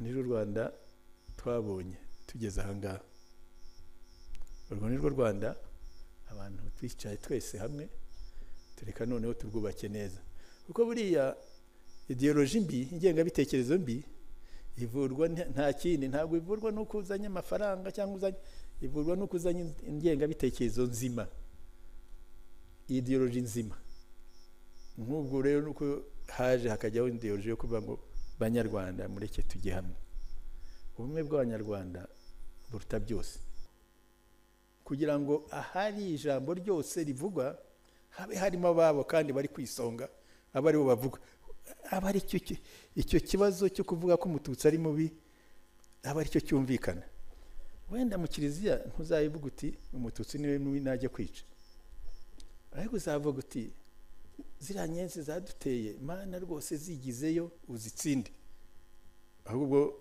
nirwo Rwanda twabonye tugeze ahangaha. Urwo nirwo Rwanda abantu twicaye twese hamwe tureka noneho turwubake neza, kuko buriya ideology mbi, ingengabitekerezo mbi ivurwa nta kindi, ntabwo ivurwa no kuzanya amafaranga cyangwa uzanya, ivurwa no kuzanya ingengabitekerezo nzima, ideology nzima. Nk'ubwo rero nuko haje hakajyaho ideology yo kuvuga ngo banyarwanda mureke tujye hamwe. Ubumwe bw'abanyarwanda buruta byose, kugira ngo ahari ijambo ryose rivugwa habe harimo ababo kandi bari kwisonga, abari bo bavuga, abari icyo kibazo cyo kuvuga ko umututsi ari mubi, abari cyo cyumvikana. Wenda mu kiliziya ntuzayivuga uti umututsi niwe mubi najya kwica, ariko uzavuga uti ziriya nyenzi zaduteye Mana rwose zigizeyo uzitsinde, ahubwo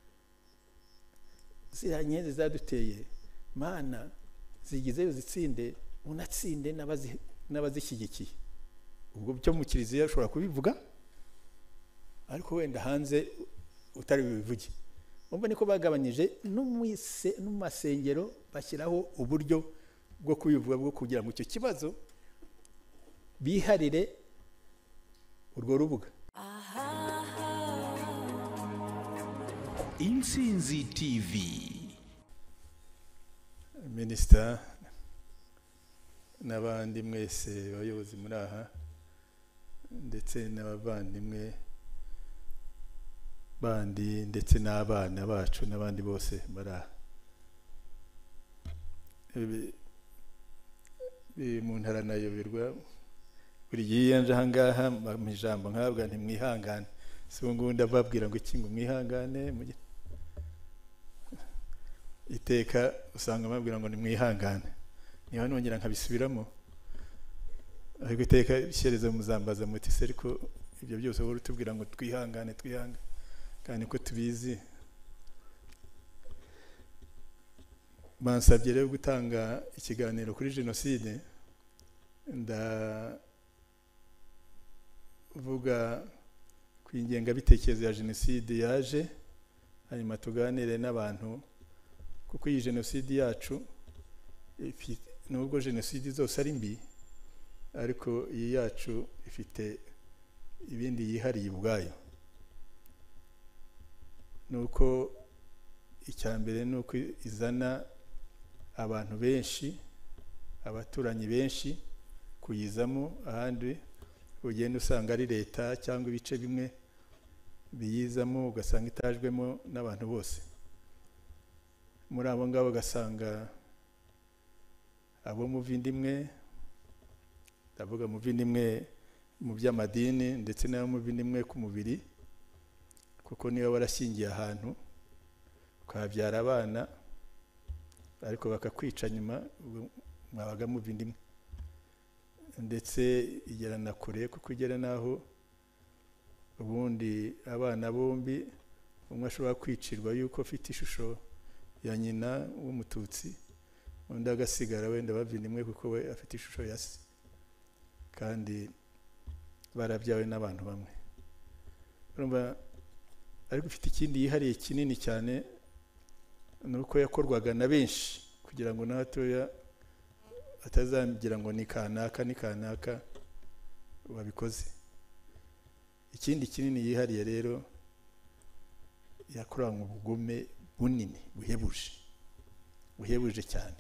ziriya nyenzi zaduteye Mana zigizeyo uzitsinde, unatsinde n'abazishyigikiye. Ubwo byo mu kiliziya ushobora kubivuga, ariko wenda hanze utari bivuge. Umva niko bagabanyije no mu masengero bashyiraho uburyo bwo kubivuga, bwo kugira ngo icyo kibazo biharire urwo rubuga. IntsinziTV. Minisita n'abandi mwese bayobozi muri aha, ndetse n'abavandimwe bandi, ndetse n'abana bacu n'abandi bose bari aha. Umuntu aranayoberwa buri gihe nje ahangaha mu ijambo nkabwa ntimwihangane, si ngo ndababwira ngo iki ngo mwihangane, iteka usanga babwira ngo nimwihangane, niba nongera nkabisubiramo, ariko iteka ishereza muzambaza muti se ariko ibyo byose wowe utubwira ngo twihangane kandi ko tubizi. Bansabye rero gutanga ikiganiro kuri jenoside, ndavuga ku ingengabitekerezo ya jenoside yaje, hanyuma tuganire n'abantu, kuko iyi jenoside yacu nubwo jenoside zose ari mbi, ariko iyi yacu ifite ibindi yihariye ubwayo. Nuko icyambere nuko izana abantu benshi, abaturanyi benshi kuyizamo, ahandi ugenda usanga ari leta cyangwa ibice bimwe biyizamo, ugasanga itajwemo n'abantu bose. Muri abo ngabo ugasanga abo muvindimwe, ndavuga muvindimwe mu by'amadini ndetse n'abo muvindimwe ku mubiri, kuko niba warashingiye ahantu ukabyara abana ariko bakakwica nyuma, mwabaga muvindimwe. Ndetse igera na kure, kuko igera naho ubundi abana bombi umwe ashobora kwicirwa yuko afite ishusho ya nyina w'umututsi, undi agasigara wenda bavindimwe kuko we afite ishusho ya se, kandi barabyawe n'abantu bamwe. Urumva ariko ufite ikindi yihariye kinini cyane, nuko yakorwaga na benshi, kugira ngo n'abatoya atazagira ngo ni kanaka wabikoze. Ikindi kinini yihariye rero, yakoranywe ubugome bunini buhebuje cyane.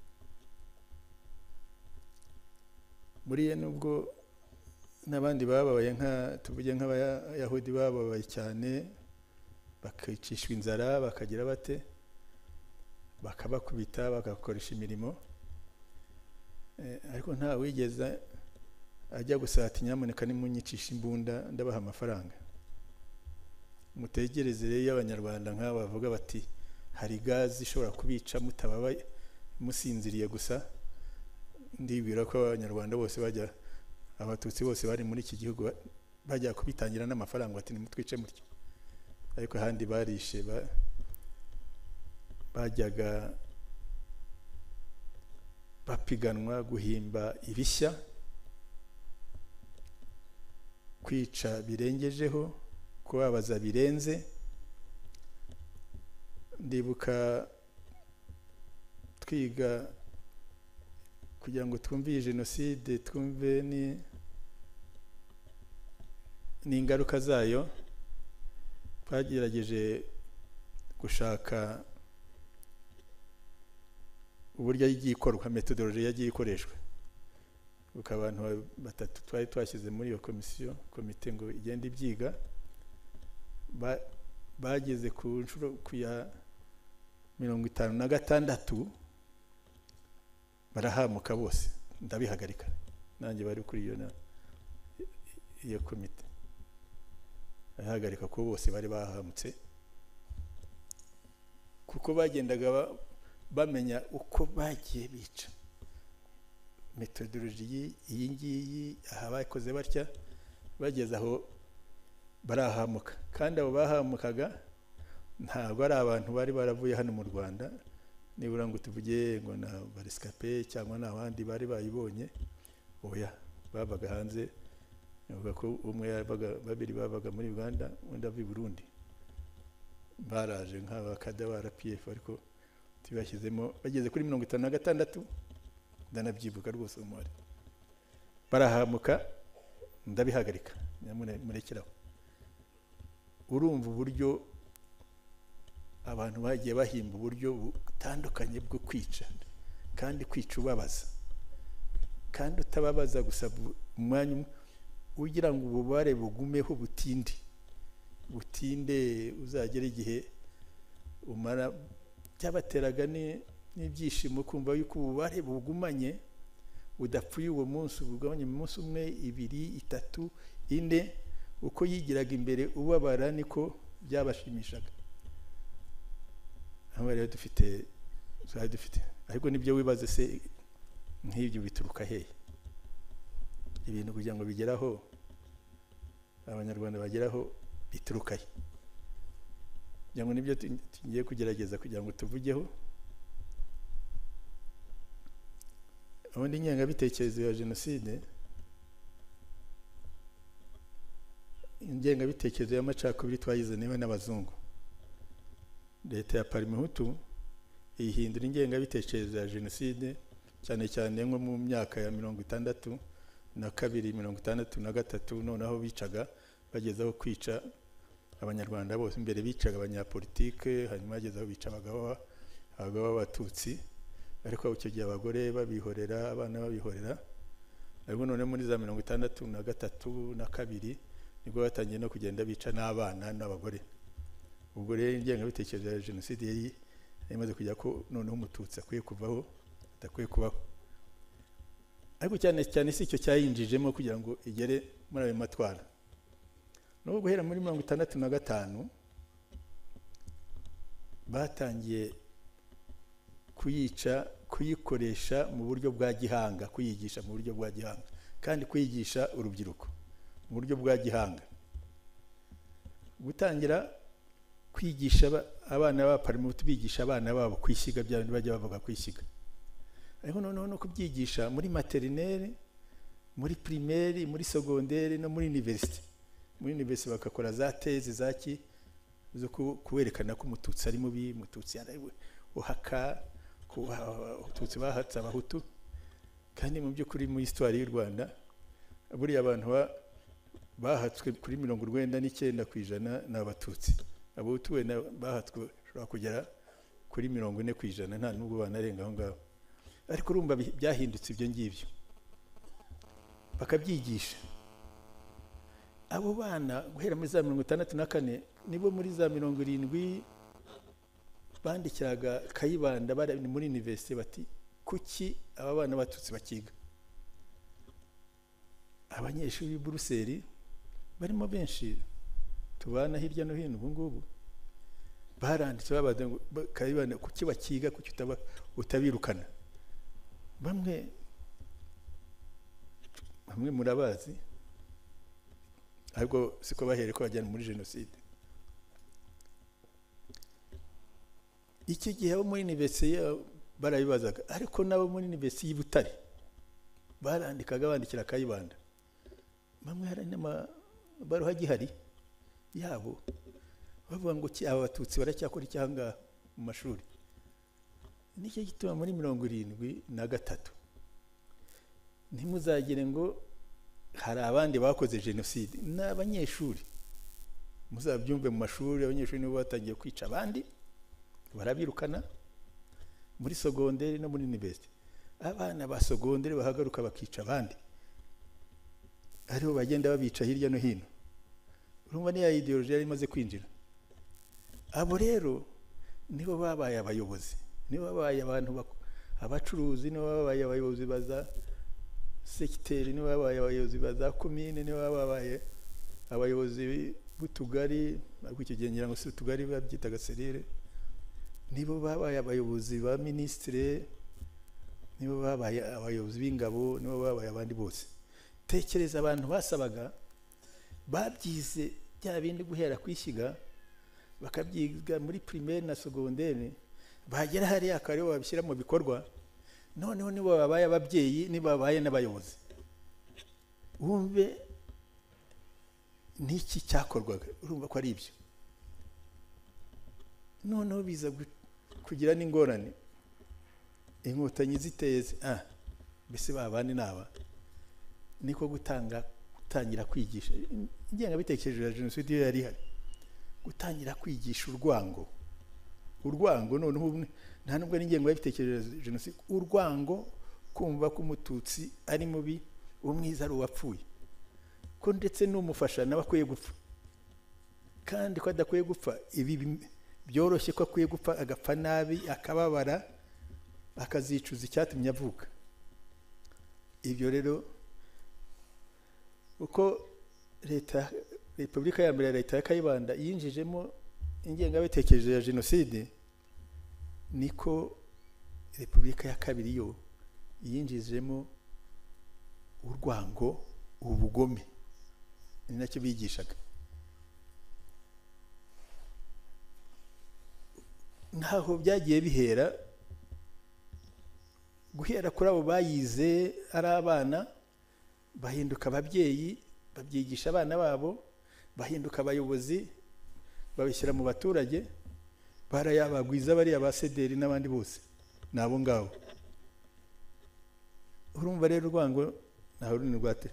Muri nubwo n'abandi bababaye, tuvuge nk'abayahudi bababaye cyane, bakicishwa inzara, bakagira bate, bakabakubita, bagakoresha imirimo, ariko nta wigeze ajya gusata nyamuneka nimunyicisha imbunda ndabaha amafaranga. Mutegereze rero y'abanyarwanda nk'aba bavuga bati hari gazi ishobora kubica mutababaye musinziriye gusa. Ndibwira ko abanyarwanda bose bajya, abatutsi bose bari muri iki gihugu bajya kubitangira n'amafaranga bati nimutwice mutyo, ariko ahandi barishe, bajyaga bapiganwa guhimba ibishya, kwica birengejeho, kubabaza birenze, ndibuka twiga kugira ngo twumve iyi jenoside, twumve n'ingaruka zayo, twagerageje gushaka uburyo yagiye ikorwa, methodology yagiye ikoreshwa. Uko abantu batatu twari twashyize muri iyo komite ngo igende ibyiga, bageze ku nshuro ku ya 56 barahamuka bose, ndabihagarika nanjye bari kuri iyo komite, ahagarika ko bose bari bahamutse, kuko bagendaga bamenya uko bagiye bica methodology iyi ngiyi, aha bakoze batya, bageze aho barahamuka. Kandi abo bahamukaga ntabwo ari abantu bari baravuye hano mu Rwanda, nibura ngo tuvuge ngo na barescape cyangwa n'abandi bari bayibonye, oya, babaga hanze. Navuga ko umwe babiri babaga muri Uganda, undi ava i Burundi, baraje nk'abakada ba RPF, ariko tibashyizemo. Bageze kuri 56 ndanabyibuka rwose umubare, barahamuka, ndabihagarika, murekeraho. Urumva uburyo abantu bagiye bahimba uburyo butandukanye bwo kwica, kandi kwica ubabaza, kandi utababaza gusa umwanya ugira ngo ububare bugumeho butinde uzagera igihe umara. Byabateraga n'ibyishimo kumva yuko ububare bugumanye, udapfuye uwo munsi, bugabanye mu munsi umwe, 2, 3, 4, uko yigiraga imbere ubabara niko byabashimishaga. Aho rero dufite, ariko nibyo wibaze, se nk'ibyo bituruka hehe? Ibintu kugira ngo bigeraho, abanyarwanda bageraho, bituruka he? Kugira ngo nibyo tugiye kugerageza kugira ngo tuvugeho. Ubundi ingengabitekerezo ya jenoside, ingengabitekerezo y'amacakubiri twayizaniwe n'abazungu. Leta ya Parimehutu ihindura ingengabitekerezo ya jenoside, cyane cyane nko mu myaka ya 62, 63, noneho bicaga bagezaho kwica abanyarwanda bose. Imbere bicaga abanyapolitike, hanyuma bagezaho bica abagabo b'abatutsi, ariko icyo gihe abagore babihorera, abana babihorera. Ariko none muri za 63 na 2 nibwo batangiye no kugenda bica n'abana n'abagore. Ubwo rero ingengabitekerezo ya jenoside yari imaze kujya ko noneho umututsi akwiye kuvaho, atakwiye kubaho. Ariko cyane cyane si icyo cyayinjijemo kugira ngo igere muri ayo matwara. No guhera muri 65 batangiye kuyica, kuyikoresha mu buryo bwa gihanga, kuyigisha mu buryo bwa gihanga, kandi kuyigisha urubyiruko mu buryo bwa gihanga. Gutangira kwigisha abana ba Parimehutu, bigisha abana babo kwisiga, bya bindi bajya bavuga kwisiga. Ariko noneho no kubyigisha muri materinere, muri primaire, muri secondaire no muri university. Muri university bakakora za tezi zaki zo kuwerekana ko umututsi ari mubi, umututsi yarawe uhaka ko umututsi bahatsa abahutu. Kandi mu by'ukuri mu histoire y'u Rwanda buri abantu bahatswe kuri 99% n'abatutsi. Abahutu we bahatswe kugera kuri 40%, nta nubwo banarenga aho ngaho. Ariko urumva byahindutse ibyo ngibyo, bakabyigisha abo bana guhera muri za 64 nibo muri za 70 bandikiraga Kayibanda bari muri university bati kuki aba bana batutsi bakiga. Abanyeshuri b'i Buruseli barimo benshi tubana hirya no hino ubu ngubu, baranditse babaza ngo Kayibanda kuki bakiga, kuki utabirukana. Bamwe murabazi, ariko siko bahere ko bajyana muri jenoside. Iki gihe abo muri university barabibazaga, ariko nabo muri university y'Ibutare barandikaga bandikira Kayibanda. Bamwe hari baruha gihari yabo bavuga ngo aba batutsi baracyakora icyanga, mu mashuri. Nicyo gituma muri 73 ntimuzagire ngo hari abandi bakoze jenoside, n'abanyeshuri muzabyumve mu mashuri. Abanyeshuri nibo batangiye kwica abandi, barabirukana muri secondaire no muri university. Abana ba secondaire bahagaruka bakica abandi, aribo bagenda babica hirya no hino. Urumva ni ya ideology yari imaze kwinjira. Abo rero nibo babaye abayobozi, nibo babaye abantu abacuruzi, nibo babaye abayobozi baza sekiteri, nibo babaye abayobozi baza komine, nibo babaye abayobozi b'utugari, ariko icyo gihe ngira ngo si utugari babyitaga serire, nibo babaye abayobozi ba ministre, nibo babaye abayobozi b'ingabo, nibo babaye abandi bose. Tekereza abantu basabaga babyize bya bindi guhera kwishyiga, bakabyiga muri primaire na secondaire, bagera hari akari babishyira mu bikorwa. Noneho nibo babaye ababyeyi, nibo babaye n'abayobozi. Wumve niki cyakorwaga, urumva ko ari ibyo. Noneho biza kugira n'ingorane, inkotanyi ziteze mbese babandi naba niko gutangira kwigisha. Ingengabitekerezo ya jenoside yari ihari, gutangira kwigisha urwango. Noneho nta nubwo n'ingengabitekerezo ya jenoside, urwango, kumva ko umututsi ari mubi, umwiza ari uwapfuye, ko ndetse n'umufasha nawe akwiye gupfa, kandi ko adakwiye gupfa. Ibi byoroshye ko akwiye gupfa, agapfa nabi, akababara, akazicuza icyatumye avuka. Ibyo rero uko Repubulika ya mbere ya leta ya Kayibanda yinjijemo ingengabitekerezo ya jenoside, niko Repubulika ya kabiri yo yinjijemo urwango, ubugome. Ni nacyo bigishaga. Ntaho byagiye bihera, guhera kuri abo bayize ari abana, bahinduka ababyeyi, babyigisha abana babo, bahinduka abayobozi, babishyira mu baturage, barayabagwiza bariya ba sederi n'abandi bose nabo ngabo. Urumva rero urwango ntaho runini rwate.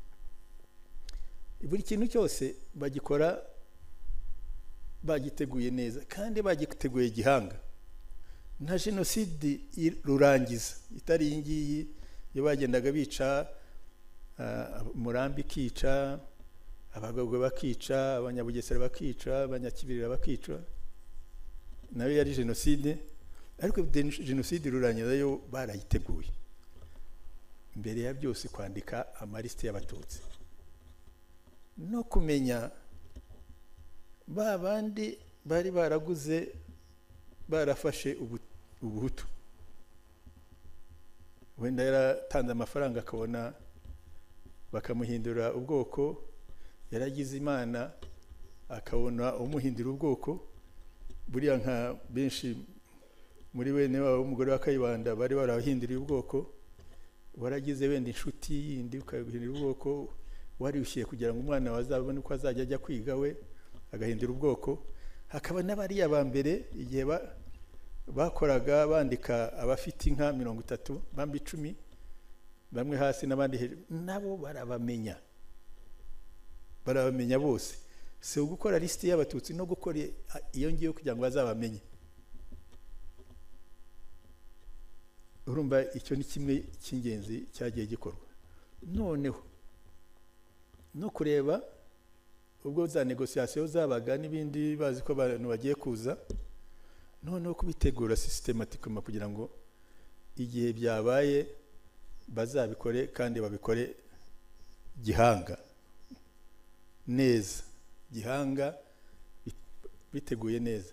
Buri kintu cyose bagikora bagiteguye neza, kandi bagiteguye gihanga. Nta jenoside rurangiza itari iyi ngiyi yo bagendaga bica Murambi kica, Abagogwe bakica, Abanyabugesera bakica, Abanyakibirira bakica, nayo yari jenoside. Ariko jenoside rurangiza yo barayiteguye. Mbere ya byose kwandika amalisite y'abatutsi no kumenya ba bandi bari baraguze, barafashe ubuhutu, wenda yaratanze amafaranga akabona bakamuhindura ubwoko, yaragize Imana akabona umuhindura ubwoko. Buriya nka benshi muri bene wabo umugore wa Kayibanda bari barahinduriye ubwoko, waragize wenda inshuti yindi ukahindura ubwoko, wari ushiye kugira ngo umwana wazabone uko azajya ajya kwiga we agahindura ubwoko. Hakaba n'abari abambere igihe bakoraga bandika abafite inka 30, bambi 10, bamwe hasi n'abandi hejuru, nabo barabamenya bose. Si ugukora lisiti y'abatutsi no gukora iyo ngiyo kugira ngo bazabamenye. Urumva icyo ni kimwe cy'ingenzi cyagiye gikorwa. Noneho no kureba ubwo za negociation zabaga n'ibindi, bazi ko abantu bagiye kuza, noneho kubitegura systematically kugira ngo igihe byabaye bazabikore, kandi babikore gihanga neza, gihanga biteguye neza.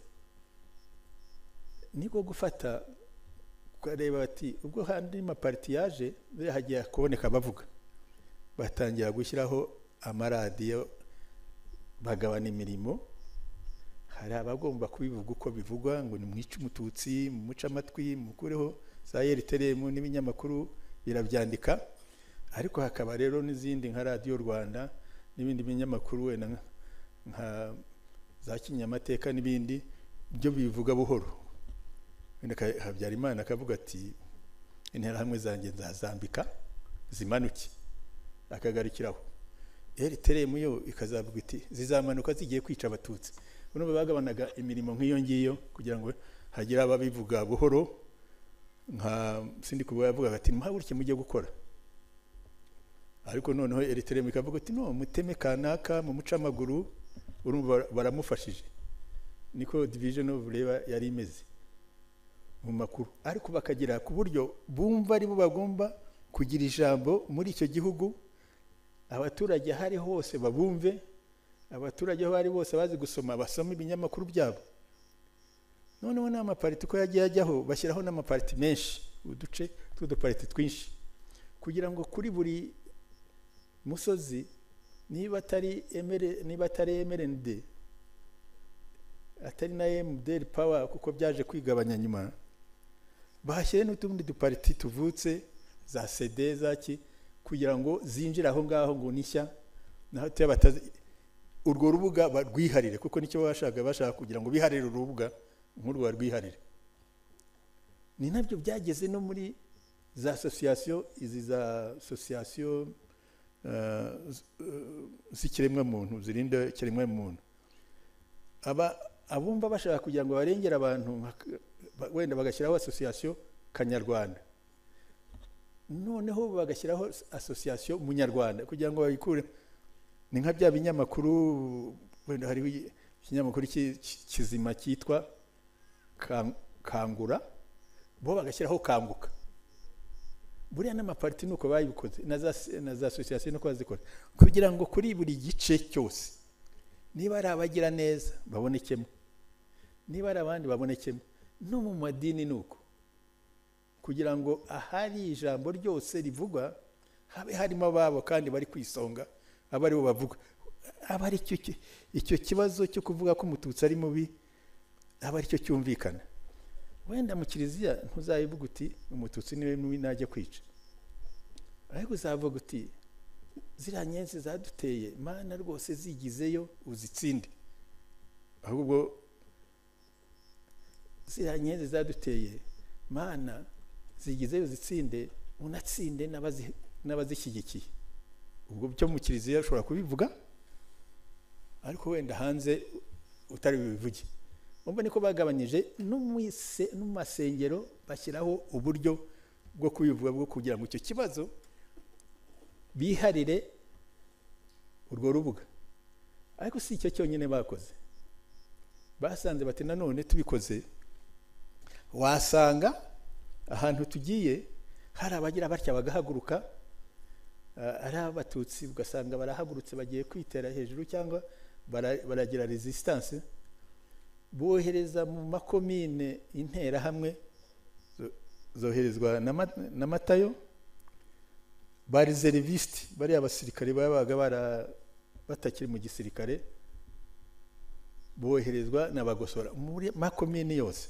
Niko gufata kureba bati ubwo handi maparti yaje hagiye kuboneka bavuga, batangira gushyiraho amaradiyo, bagabana imirimo. Hari abagomba kubivuga uko bivugwa, ngo ni mwica umututsi, mumuca amatwi, mukureho za Yeriteremu n'ibinyamakuru birabyandika. Ariko hakaba rero n'izindi nka Radio Rwanda n'ibindi binyamakuru wenda nka za Kinyamateka n'ibindi byo bivuga buhoro, Habyarimana akavuga ati interahamwe zanjye nzazambika zimanuke, akagarukiraho. Teremu yo ikazavuga iti zizamanuka zigiye kwica abatutsi. Urumva bagabanaga imirimo nk'iyo ngiyo kugira ngo hagira ababivuga buhoro, nka sindi kuba yavuga ati muhaguruke mujye gukora. Ariko noneho Teremu ikavuga ati no muteme kanaka mu muca amaguru, urumva baramufashije. Niko division of labor yari imeze mu makuru. Ariko bakagira ku buryo bumva ari bo bagomba kugira ijambo muri icyo gihugu, abaturage hari hose babumve, abaturage aho bari bose bazi gusoma basoma ibinyamakuru byabo. Noneho n'amapariti ko yagiye ajyaho bashyiraho n'amapariti menshi, uduce tw'udupariti twinshi, kugira ngo kuri buri musozi niba atari MRND atari na MDR power kuko byaje kwigabanya nyuma, bahashyire n'utundi dupariti tuvutse za CD zaki kugira ngo zinjire aho ngaho ngo nishya naho tuyabataze urwo rubuga barwiharire, kuko nicyo bashaka kugira ngo biharire urubuga nk'urwo rwiharire. Ni nabyo byageze no muri za association, izi za association z'ikiremwa muntu zirinda ikiremwa muntu. Abumva bashaka kugira ngo barengere abantu wenda bagashyiraho association kanyarwanda, noneho bagashyiraho association munyarwanda kugira ngo babikure. Ni nka bya binyamakuru, wenda hari ikinyamakuru kizima cyitwa Kangura, bo bagashyiraho Kanguka. Buriya n'amapariti nuko bayibikoze na za association nuko bazikora, kugira ngo kuri buri gice cyose niba ari abagira neza babonekemo, niba ari abandi babonekemo, no mu madini nuko, kugira ngo ahari ijambo ryose rivugwa habe harimo ababo kandi bari kwisonga, aba ari bo bavuga. Aba ari icyo kibazo cyo kuvuga ko umututsi ari mubi, aba ari cyo cyumvikana. Wenda mu kiliziya ntuzayivuga uti umututsi niwe mubi najya kwica, ariko uzavuga uti ziriya nyenzi zaduteye Mana rwose zigizeyo uzitsinde. Ahubwo ziriya nyenzi zaduteye Mana zigizeyo uzitsinde, unatsinde n'abazishyigikiye. Ubwo byo mu kiliziya ushobora kubivuga, ariko wenda hanze utari bivuge. Umva niko bagabanyije no mu masengero bashyiraho uburyo bwo kubivuga, bwo kugira ngo icyo kibazo biharire urwo rubuga. Ariko si icyo cyonyine bakoze, basanze bati nanone tubikoze wasanga ahantu tugiye hari abagira batya bagahaguruka, ari abatutsi ugasanga barahagurutse bagiye kwitera hejuru cyangwa baragira resistance, bohereza mu makomine intera hamwe zoherezwa na Matayo, ba reserviste bari abasirikare babaga batakiri mu gisirikare, boherezwa n'abagosora muri makomine yose.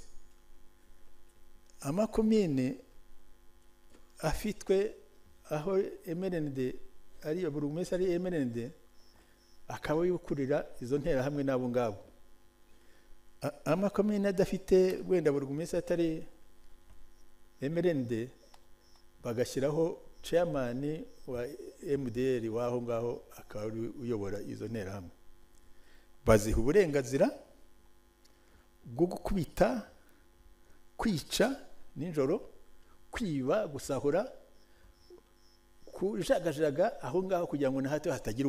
Amakomine afitwe aho MRND ari buri umwe ari MRND, akaba yukurira izo ntera hamwe nabo ngabo. Amakomine adafite wenda buri umwe atari MRND, bagashyiraho chairman wa MDR waho ngaho akaba uyobora izo ntera hamwe. Baziha uburenganzira bwo gukubita, kwica nijoro, kwiba, gusahura, kujagajaga aho ngaho kugira ngo na hato hatagira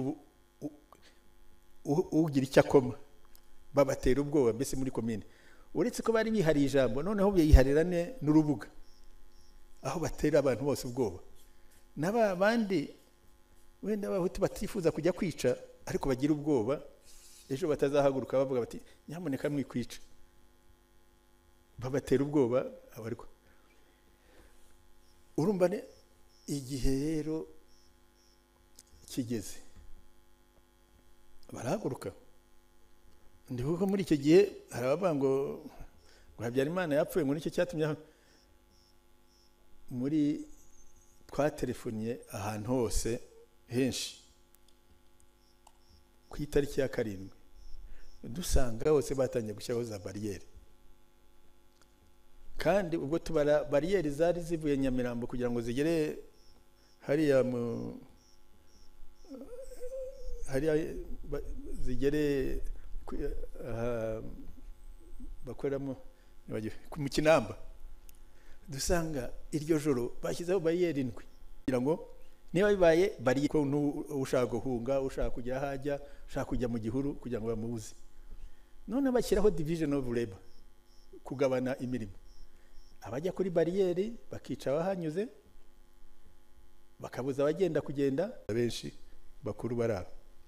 ugira icyo akoma, babatera ubwoba mbese muri komine. Uretse ko bari bihariye ijambo, noneho biyiharira n'urubuga aho batera abantu bose ubwoba. N'aba bandi wenda abahutu batifuza kujya kwica ariko bagira ubwoba, ejo batazahaguruka bavuga bati nyamuneka mwikwica, babatera ubwoba abariko. Urumva ne igihe rero kigeze barahaguruka. Ndibuka muri icyo gihe hari abavuga ngo Habyarimana yapfuye, ngo nicyo cyatumye muri twatelefoniye ahantu hose henshi ku itariki ya 7, dusanga hose batangiye gushyiraho za barriere kandi ubwo tubara bariyeri zari zivuye Nyamirambo kugira ngo zigere hariya zigere bakoramo mu Kinamba, dusanga iryo joro bashyizeho bariyeri 7 kugira ngo niba bibaye bari ko ushaka guhunga, ushaka kujya hajya, ushaka kujya mu gihuru kugira ngo bamubuze. None bashyiraho division of labor, kugabana imirimo. Abajya kuri bariyeri bakica abahanyuze, bakabuza abagenda kugenda, benshi bakuru barara.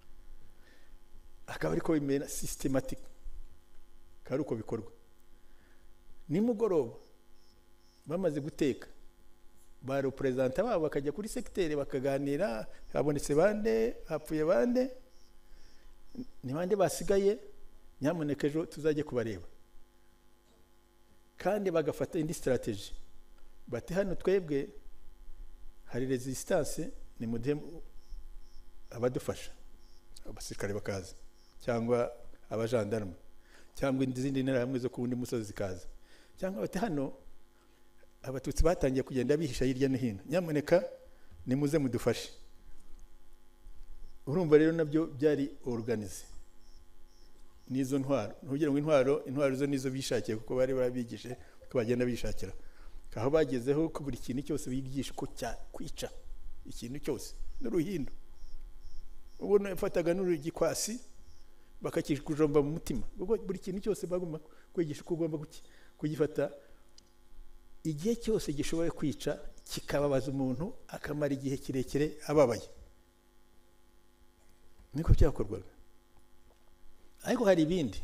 Akaba ariko bimena systematic, kandi uko bikorwa. Nimugoroba bamaze guteka, ba representa babo bakajya kuri secteur bakaganira, habonetse bande, hapfuye bande, ni bande basigaye, nyamuneka ejo tuzajye kubareba. Kandi bagafata indi strategy, bati hano twebwe hari resistance, ni mude abadufasha, abasirikare bakaza, cyangwa abajandarme, cyangwa izindi ntara hamwe zo kundi musozi zikaza, cyangwa bati hano abatutsi batangiye kugenda bihisha hirya no hino, nyamuneka nimuze mudufashe. Urumva rero nabyo byari organize nizo ntwaro, ntugira ngo intwaro zo nizo bishakiye, kuko bari barabigije ko bagenda bishakira, aho bagezeho ko buri kintu cyose bigisha ko cya kwica ikintu cyose n'uruhindo. Ubwo nafataga n'urugikwasi bakakijomba mu mutima, ubwo buri kintu cyose bagomba kwigisha ko ugomba kugifata igihe cyose gishoboye kwica, kikababaza umuntu akamara igihe kirekire ababaye. Niko byakorwaga. Ariko hari ibindi,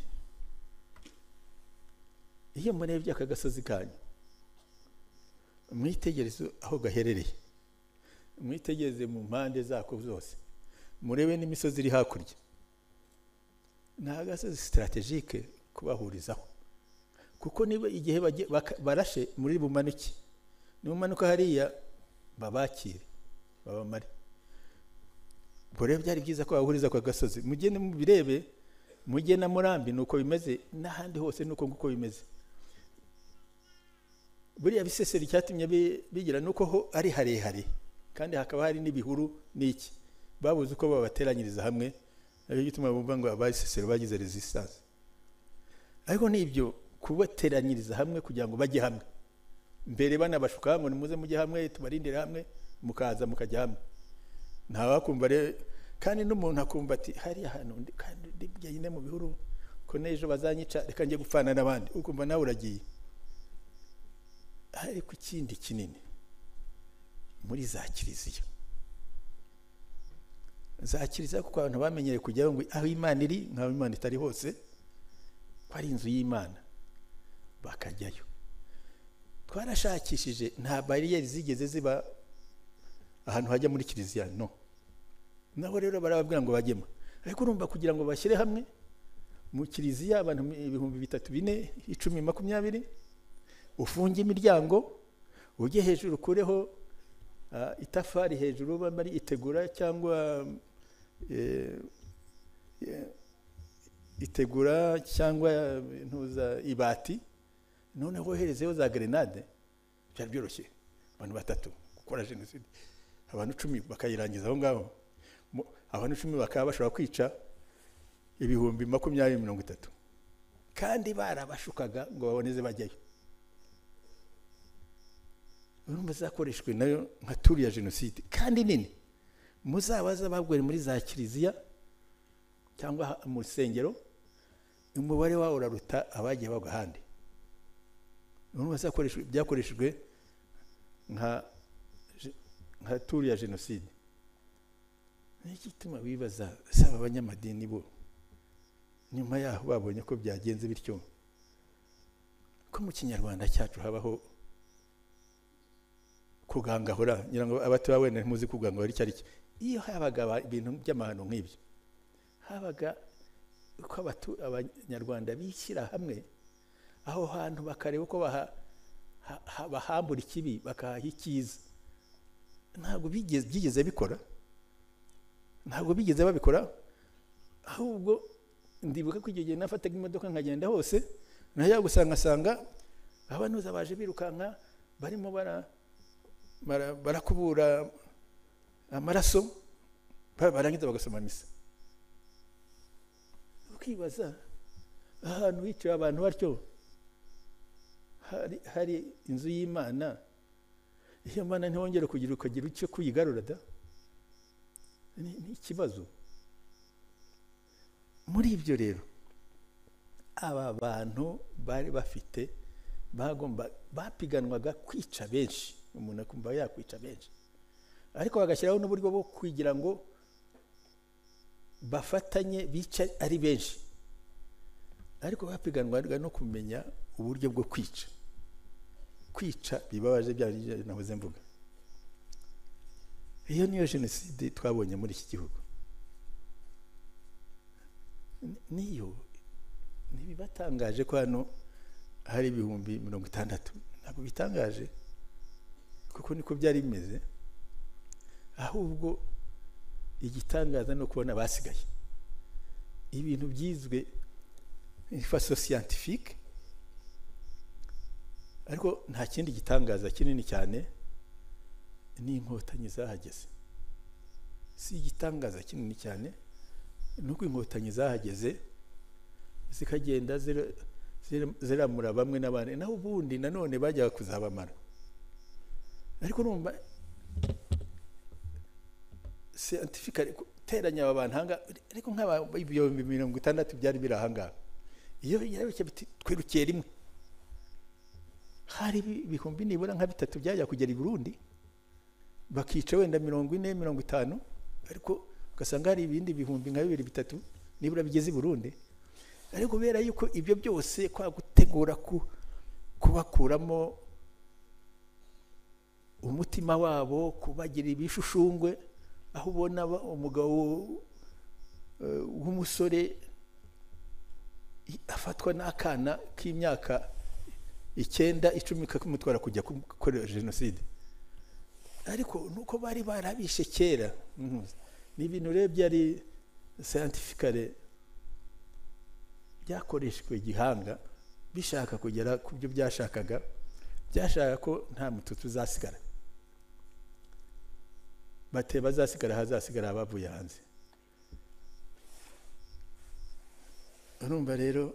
iyo murebye aka gasozi kanyu, mwitegereze aho gaherereye, mwitegereze mu mpande zako zose, murebe n'imisozi iri hakurya. Ni agasozi strategique kubahurizaho, kuko niba igihe barashe muri bumanuki, nibumanuka hariya babakire babamare. Bore byari byiza ko bahuriza kwa gasozi, mugende mubirebe, mujye na Murambi nuko bimeze, n'ahandi hose nuko nguko bimeze. Buriya Biseseri cyatumye bigira nuko ho ari harehare, kandi hakaba hari n'ibihuru n'iki, babuze uko babateranyiriza hamwe, ari gituma bumva ngo abaseseri bagize resistance. Ariko nibyo kubateranyiriza hamwe kugira ngo bajye hamwe, mbere banabashuka ngo nimuze mujye hamwe, tubarindire hamwe, mukaza mukajya hamwe. Nta wakumva rero, kandi n'umuntu akumva ati hari ahantu kandi njye mu bihuru ko nejo bazanyica, reka njye gupfana n'abandi, ukumva nawe uragiye. Ariko ikindi kinini muri za kiliziya, kuko abantu bamenyere kujyaho ngo aho Imana iri nkaho Imana itari hose, ko ari inzu y'Imana, bakajyayo. Twarashakishije, nta bariyeri zigeze ziba ahantu hajya muri kiliziya, no. Nabo rero barababwira ngo bajyemo, ariko urumva kugira ngo bashyire hamwe mu kiliziya abantu 3,000, 4,000, 10, 20, ufunge imiryango, ujye hejuru kureho itafari hejuru bari itegura, cyangwa itegura cyangwa ntuza ibati, none hoherezeho za grenade. Byari byoroshye abantu 3 gukora jenoside, abantu 10 bakayirangiza aho ngaho. Abantu 10 bakaba bashobora kwica 20,000-30, kandi barabashukaga ngo baboneze bajyayo. Urumva zakoreshwe nayo nka turi ya jenoside, kandi nini. Muzabaza babwere muri za kiliziya cyangwa mu rusengero, umubare wawo uraruta abagiye bagwa handi. Urumva zakoreshwe, byakoreshejwe nka turi ya jenoside. Niki gituma bibaza saba abanyamadini bo nyuma yaho babonye ko byagenze bityo, ko mu Kinyarwanda cyacu habaho kugangahura, ngira ngo abato wenda ntimuzi kugangahura icyo ari cyo. Iyo habaga ibintu by'amahano nk'ibyo, habaga ko abanyarwanda bishyira hamwe aho hantu bakareba ko bahambura ikibi bakaha icyiza. Ntabwo byigeze bikora, ntabwo bigeze babikora. Ahubwo ndibuka ko igihe nafataga imodoka nkagenda hose, najya gusanga abanuza baje birukanka barimo barakubura amaraso barangiza bagasoma misa. Ukibaza ahantu hicaye abantu batyo hari inzu y'Imana, iyo Mana ntihongere ukagira icyo kuyigarura da, ni ikibazo. Muri ibyo rero aba bantu bari bafite bapiganwaga kwica benshi, umuntu akumva yakwica benshi, ariko bagashyiraho n'uburyo bwo kugira ngo bafatanye bica ari benshi, ariko bapiganwaga no kumenya uburyo bwo kwica bibabaje bya nahoze mvuga. Iyo niyo jenoside twabonye muri iki gihugu. Niyo ntibibatangaje ko hano hari ibihumbi 60, ntabwo bitangaje kuko niko byari bimeze, ahubwo igitangaza no kubona basigaye. Ibintu byizwe façon scientifique, ariko nta kindi gitangaza kinini cyane ni inkotanyi zahageze. Si igitangaza kinini cyane nuko inkotanyi zahageze zikagenda ziramura bamwe n'abandi, naho ubundi nanone bajya kuzabamara. Ariko numva scientifique teranya abantu hanga, ariko nk'aba ibihumbi 60 byari birahanga. Iyo yarabike biti twirukeye rimwe, hari ibihumbi nibura nka 3 byajya kugera i Burundi bakica wenda 40 50, ariko ugasanga hari ibindi bihumbi nka 2 3 nibura bigeze i Burundi. Ariko kubera yuko ibyo byose kwa gutegura kubakuramo umutima wabo, kubagira ibishushungwe, aho ubona umugabo w'umusore afatwa n'akana k'imyaka 9 10 kakumutwara kujya gukora jenoside. Ariko nuko bari barabishe kera, ni ibintu rero byari scientifique byakoreshwe gihanga, bishaka kugera ku byo byashaka ko nta mututu uzasigara, bazasigara hazasigara abavuye hanze. Urumva rero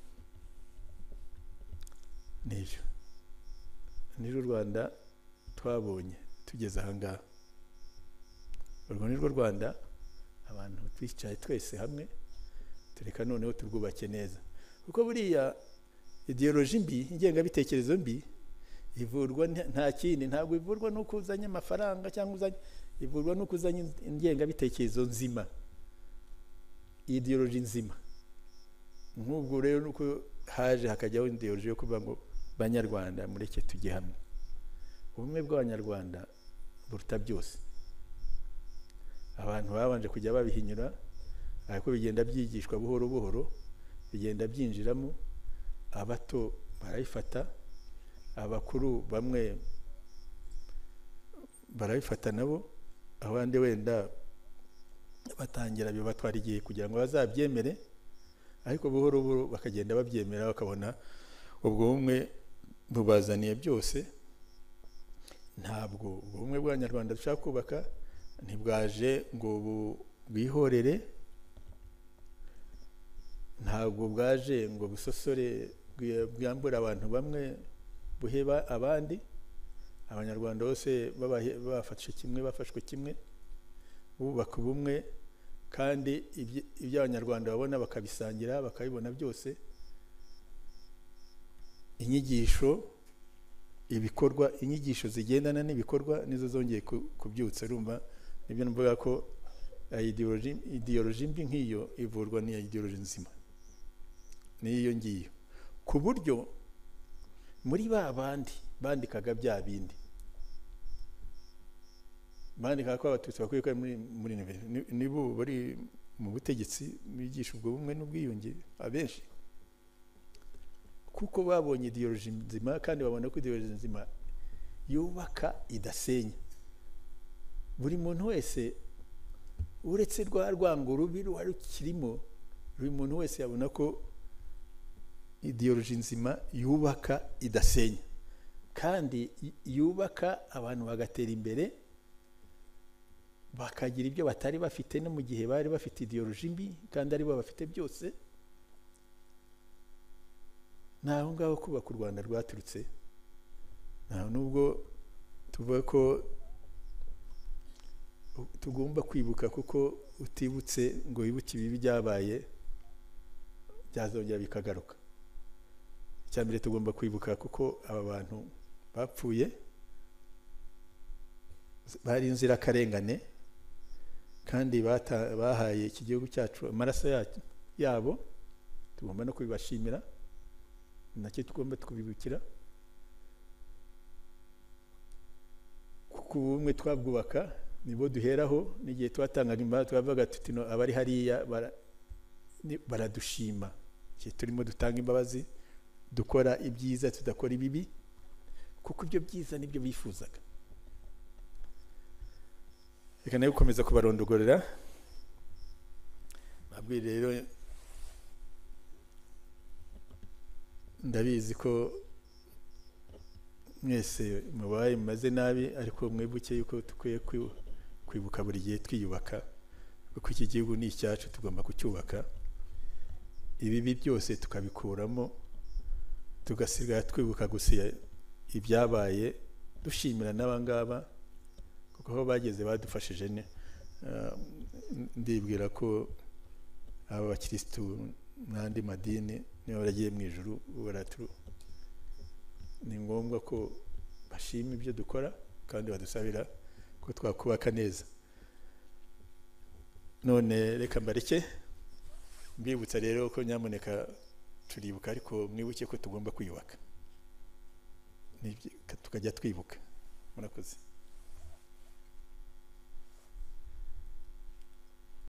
n'ibyo n'u Rwanda twabonye tugeze ahangaha. Urwo ni rwo Rwanda abantu twicaye twese hamwe tureka noneho turwubake neza, kuko buriya ideology mbi, ingengabitekerezo mbi ivurwa nta kindi, ntabwo ivurwa no kuzanya amafaranga cyangwa ivurwa no kuzanya ingengabitekerezo nzima, ideology nzima. Nk'ubwo rero nuko haje hakajyaho ideology yo kuvuga ngo banyarwanda mureke tujye hamwe. Ubumwe bw'abanyarwanda buruta byose. Abantu babanje kujya babihinyura, ariko bigenda byigishwa buhoro buhoro, bigenda byinjiramo, abato barayifata, abakuru bamwe barayifata nabo, abandi wenda batangira bibatwara igihe kugira ngo bazabyemere, ariko buhoro buhoro bakagenda babyemera, bakabona ubwo bumwe bubazaniye byose. Ntabwo ubumwe bw'abanyarwanda dushaka kubaka ntibwaje ngo bwihorere, ntabwo bwaje ngo busosore bwambura abantu bamwe buheba abandi. Abanyarwanda bose bafashwe kimwe, bubaka ubumwe, kandi ibyo abanyarwanda babona bakabisangira, bakabibona byose. Inyigisho, ibikorwa, inyigisho zigendana n'ibikorwa nizo zongeye kubyutsa. Urumva nibyo mvuga ko ideology mbi nk'iyo ivurwa n'iya ideology nzima, niyo ngiyo, ku buryo muri bandi bandikaga bya bindi, bandikaga ko abatutsi bakwiye kuba muri nibo bari mu butegetsi bigisha ubwo bumwe n'ubwiyunge abenshi, kuko babonye ideology nzima, kandi babona ko ideology nzima yubaka idasenya. Buri muntu wese uretse rwa rwango rubi rukirimo, buri muntu wese yabona ko ideology nzima yubaka idasenya kandi yubaka abantu bagatera imbere bakagira ibyo batari bafite no mu gihe bari bafite ideology mbi kandi ari bo bafite byose. Naho ngaho kubaka u Rwanda rwaturutse, naho nubwo tuvuga ko tugomba kwibuka, kuko utibutse ngo wibuke ibibi byabaye byazongera bikagaruka. Icyambere tugomba kwibuka kuko aba bantu bapfuye bari inzirakarengane kandi bahaye iki gihugu cyacu amaraso yabo, tugomba no kubibashimira, nacyo tugomba kubibukira, kuko ubumwe twabwubaka nibo duheraho. N'igihe twatangaga imbaraga twavuga tuti no abari hariya baradushima, igihe turimo dutanga imbabazi, dukora ibyiza tudakora ibibi, kuko ibyo byiza nibyo bifuzaga. Reka nayo gukomeza kubarondogorera, nabwo rero ndabizi ko mwese mubaye mumaze nabi, ariko mwibuke yuko tukwiye kwibuka buri gihe twiyubaka, kuko iki gihugu ni icyacu, tugomba kucyubaka. Ibibi byose tukabikuramo, tugasigara twibuka gusa ibyabaye, dushimira n'abangaba kuko aho bageze badufashije. Ndibwira ko aba bakirisitu n'andi madini niba baragiye mu ijuru, ni ngombwa ko bashima ibyo dukora kandi badusabira ko twakubaka neza. None reka mbareke mbibutsa rero ko nyamuneka turibuka, ariko mwibuke ko tugomba kwiyubaka, tukajya twibuka. Murakoze.